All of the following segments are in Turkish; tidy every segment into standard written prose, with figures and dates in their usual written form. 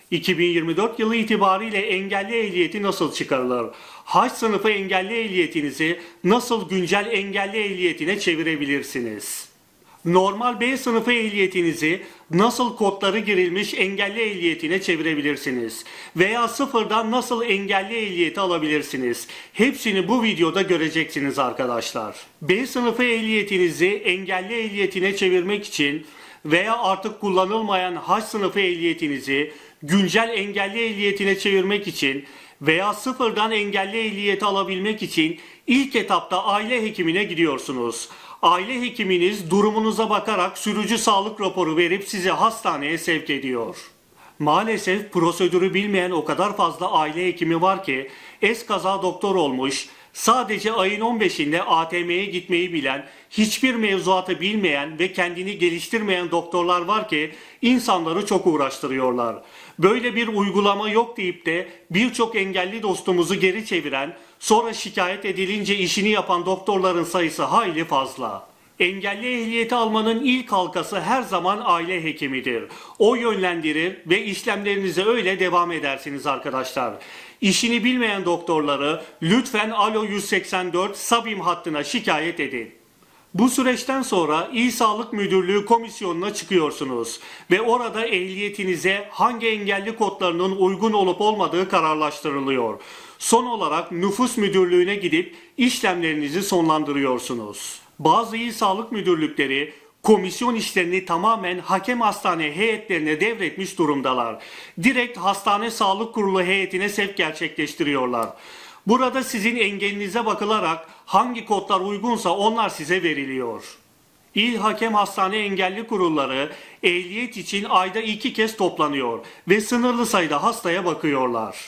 2024 yılı itibariyle engelli ehliyeti nasıl çıkarılır? H sınıfı engelli ehliyetinizi nasıl güncel engelli ehliyetine çevirebilirsiniz? Normal B sınıfı ehliyetinizi nasıl kodları girilmiş engelli ehliyetine çevirebilirsiniz? Veya sıfırdan nasıl engelli ehliyeti alabilirsiniz? Hepsini bu videoda göreceksiniz arkadaşlar. B sınıfı ehliyetinizi engelli ehliyetine çevirmek için veya artık kullanılmayan H sınıfı ehliyetinizi güncel engelli ehliyetine çevirmek için veya sıfırdan engelli ehliyeti alabilmek için ilk etapta aile hekimine gidiyorsunuz. Aile hekiminiz durumunuza bakarak sürücü sağlık raporu verip sizi hastaneye sevk ediyor. Maalesef prosedürü bilmeyen o kadar fazla aile hekimi var ki eskaza doktor olmuş, sadece ayın 15'inde ATM'ye gitmeyi bilen, hiçbir mevzuatı bilmeyen ve kendini geliştirmeyen doktorlar var ki insanları çok uğraştırıyorlar. Böyle bir uygulama yok deyip de birçok engelli dostumuzu geri çeviren, sonra şikayet edilince işini yapan doktorların sayısı hayli fazla. Engelli ehliyeti almanın ilk halkası her zaman aile hekimidir. O yönlendirir ve işlemlerinize öyle devam edersiniz arkadaşlar. İşini bilmeyen doktorları lütfen Alo 184 Sabim hattına şikayet edin. Bu süreçten sonra İl Sağlık Müdürlüğü komisyonuna çıkıyorsunuz ve orada ehliyetinize hangi engelli kodlarının uygun olup olmadığı kararlaştırılıyor. Son olarak nüfus müdürlüğüne gidip işlemlerinizi sonlandırıyorsunuz. Bazı il sağlık müdürlükleri komisyon işlerini tamamen hakem hastane heyetlerine devretmiş durumdalar. Direkt hastane sağlık kurulu heyetine sevk gerçekleştiriyorlar. Burada sizin engelinize bakılarak hangi kodlar uygunsa onlar size veriliyor. İl Hakem Hastane Engelli Kurulları ehliyet için ayda 2 kez toplanıyor ve sınırlı sayıda hastaya bakıyorlar.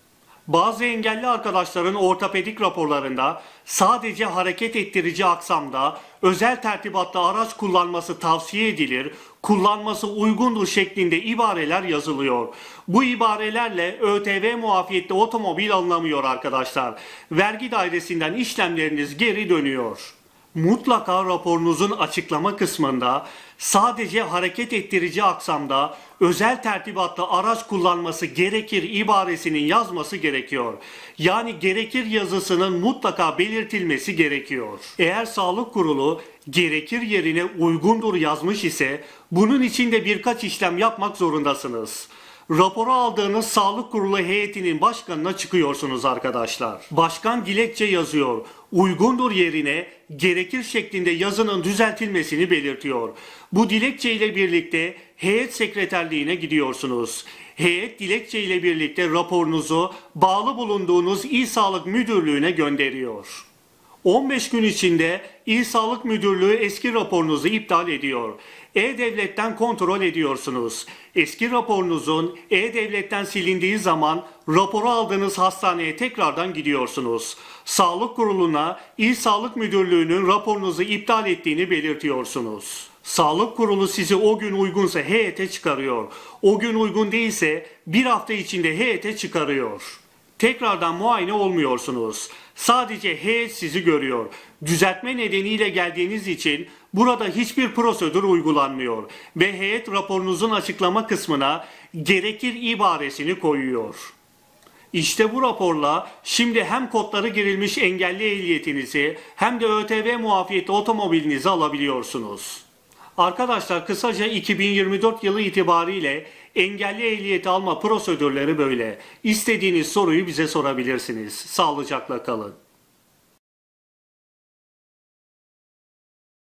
Bazı engelli arkadaşların ortopedik raporlarında sadece hareket ettirici aksamda özel tertibatlı araç kullanması tavsiye edilir, kullanması uygundur şeklinde ibareler yazılıyor. Bu ibarelerle ÖTV muafiyetli otomobil alınamıyor arkadaşlar. Vergi dairesinden işlemleriniz geri dönüyor. Mutlaka raporunuzun açıklama kısmında sadece hareket ettirici aksamda özel tertibatlı araç kullanması gerekir ibaresinin yazması gerekiyor. Yani gerekir yazısının mutlaka belirtilmesi gerekiyor. Eğer sağlık kurulu gerekir yerine uygundur yazmış ise bunun için de birkaç işlem yapmak zorundasınız. Raporu aldığınız sağlık kurulu heyetinin başkanına çıkıyorsunuz arkadaşlar. Başkan dilekçe yazıyor. Uygundur yerine gerekir şeklinde yazının düzeltilmesini belirtiyor. Bu dilekçe ile birlikte heyet sekreterliğine gidiyorsunuz. Heyet dilekçe ile birlikte raporunuzu bağlı bulunduğunuz İl Sağlık Müdürlüğü'ne gönderiyor. 15 gün içinde İl Sağlık Müdürlüğü eski raporunuzu iptal ediyor. E-Devlet'ten kontrol ediyorsunuz. Eski raporunuzun E-Devlet'ten silindiği zaman raporu aldığınız hastaneye tekrardan gidiyorsunuz. Sağlık kuruluna İl Sağlık Müdürlüğü'nün raporunuzu iptal ettiğini belirtiyorsunuz. Sağlık kurulu sizi o gün uygunsa heyete çıkarıyor. O gün uygun değilse bir hafta içinde heyete çıkarıyor. Tekrardan muayene olmuyorsunuz. Sadece heyet sizi görüyor. Düzeltme nedeniyle geldiğiniz için burada hiçbir prosedür uygulanmıyor ve heyet raporunuzun açıklama kısmına gerekir ibaresini koyuyor. İşte bu raporla şimdi hem kodları girilmiş engelli ehliyetinizi hem de ÖTV muafiyeti otomobilinizi alabiliyorsunuz. Arkadaşlar kısaca 2024 yılı itibariyle engelli ehliyeti alma prosedürleri böyle. İstediğiniz soruyu bize sorabilirsiniz. Sağlıcakla kalın.